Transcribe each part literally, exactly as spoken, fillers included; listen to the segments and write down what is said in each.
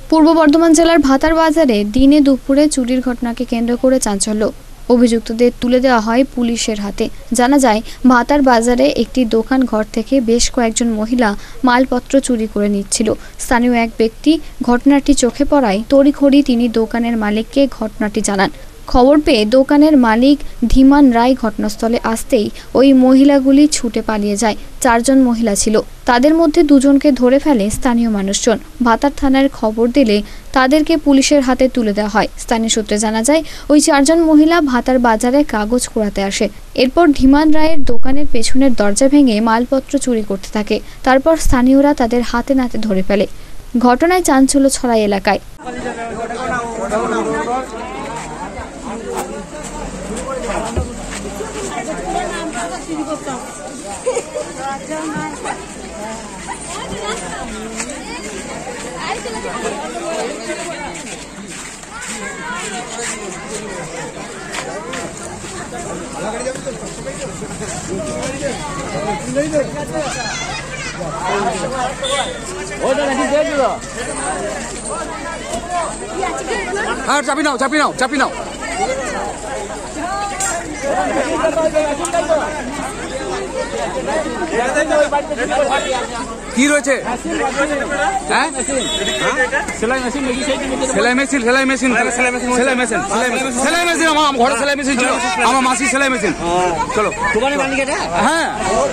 পূর্ব বর্ধমান জেলার ভাতার বাজারে দিনে দুপুরে চুরির ঘটনাকে কেন্দ্র করে চাঞ্চল্য। অভিযুক্তদের তুলে দেওয়া হয় পুলিশের হাতে। জানা যায়, ভাতার বাজারে একটি দোকান ঘর থেকে বেশ কয়েকজন মহিলা মালপত্র চুরি করে নিচ্ছিল। স্থানীয় এক ব্যক্তি ঘটনাটি চোখে পড়ায় তড়িঘড়ি তিনি দোকানের মালিককে ঘটনাটি জানান। খবর পেয়ে দোকানের মালিক ধীমান রায় ঘটনাস্থলে আসতেই ওই মহিলাগুলি ছুটে পালিয়ে যায়। চারজন মহিলা ছিল, তাদের মধ্যে দুজনকে ধরে ফেলে স্থানীয় মানুষজন। ভাতার থানার খবর দিলে তাদেরকে পুলিশের হাতে তুলে দেওয়া হয়। স্থানীয় সূত্রে জানা যায়, ওই চারজন মহিলা ভাতার বাজারে কাগজ কুড়াতে আসে। এরপর ধীমান রায়ের দোকানের পেছনের দরজা ভেঙে মালপত্র চুরি করতে থাকে। তারপর স্থানীয়রা তাদের হাতে নাতে ধরে ফেলে। ঘটনায় চাঞ্চল্য ছড়ায় এলাকায়। হ্যাঁ, চাপি নাও চাপি নাও চাপি নাও কি রয়েছে? হ্যাঁ, সেলাই মেশিন সেলাই মেশিন সেলাই মেশিন সেলাই মেশিন সেলাই মেশিন আমার ঘরে সেলাই মেশিন ছিল, আমার মাসি সেলাই মেশিন। চলো হ্যাঁ।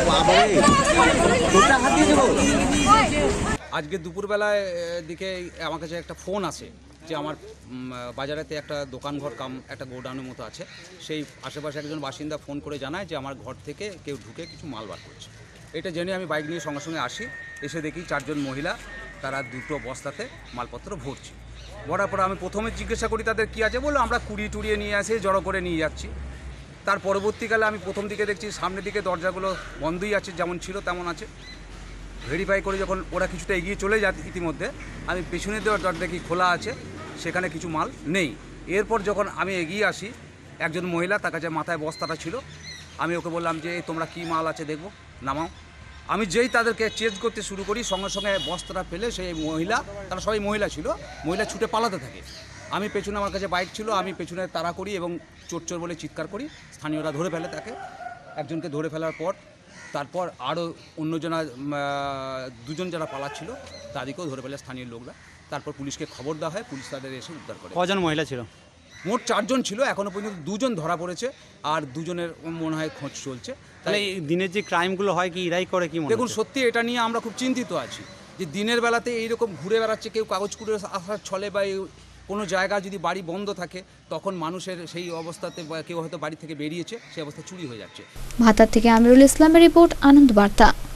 আজকে দুপুরবেলায় দিকে আমার কাছে একটা ফোন আসে যে আমার বাজারেতে একটা দোকান ঘর কাম একটা গোডাউনের মতো আছে, সেই আশেপাশে একজন বাসিন্দা ফোন করে জানায় যে আমার ঘর থেকে কেউ ঢুকে কিছু মাল বার করছে। এটা জেনে আমি বাইক নিয়ে সঙ্গে সঙ্গে আসি, এসে দেখি চারজন মহিলা তারা দুটো বস্তাতে মালপত্র ভরছে। ভরার পরে আমি প্রথমে জিজ্ঞাসা করি তাদের কী আছে, বললো আমরা কুড়িয়ে টুড়িয়ে নিয়ে আসে জড়ো করে নিয়ে যাচ্ছি। তার পরবর্তীকালে আমি প্রথম দিকে দেখছি সামনের দিকে দরজাগুলো বন্ধই আছে, যেমন ছিল তেমন আছে। ভেরিফাই করে যখন ওরা কিছুটা এগিয়ে চলে যায়, ইতিমধ্যে আমি পেছনের দেওয়ার দরজা দেখি খোলা আছে, সেখানে কিছু মাল নেই। এরপর যখন আমি এগিয়ে আসি, একজন মহিলা, তার কাছে মাথায় বস্তাটা ছিল। আমি ওকে বললাম যে তোমরা কি মাল আছে দেখবো, নামাও। আমি যেই তাদেরকে চেঞ্জ করতে শুরু করি, সঙ্গে সঙ্গে বস্তাটা ফেলে সেই মহিলা, তারা সবাই মহিলা ছিল, মহিলা ছুটে পালাতে থাকে। আমি পেছনে, আমার কাছে বাইক ছিল, আমি পেছনে তাড়া করি এবং চোর চোর বলে চিৎকার করি। স্থানীয়রা ধরে ফেলে তাকে, একজনকে ধরে ফেলার পর তারপর আরও অন্যজনা দুজন যারা পালাচ্ছিল তাদেরকেও ধরে ফেলে স্থানীয় লোকরা। তারপর পুলিশকে খবর দেওয়া হয়, পুলিশ তাদের এসে উদ্ধার করে। কজন মহিলা ছিল? মোট চারজন ছিল, এখনও পর্যন্ত দুজন ধরা পড়েছে আর দুজনের মনে হয় খোঁজ চলছে। তাহলে এই দিনের যে ক্রাইমগুলো হয় কি এরাই করে কি? দেখুন, সত্যি এটা নিয়ে আমরা খুব চিন্তিত আছি যে দিনের বেলাতে এইরকম ঘুরে বেড়াচ্ছে কেউ, কাগজ কুড়ে আসার ছলে বা কোনো জায়গা যদি বাড়ি বন্ধ থাকে তখন মানুষের সেই অবস্থাতে কেউ হয়তো বাড়ি থেকে বেরিয়েছে, সেই অবস্থা চুরি হয়ে যাচ্ছে। ভাতার থেকে আমিরুল ইসলামের রিপোর্ট, আনন্দ বার্তা।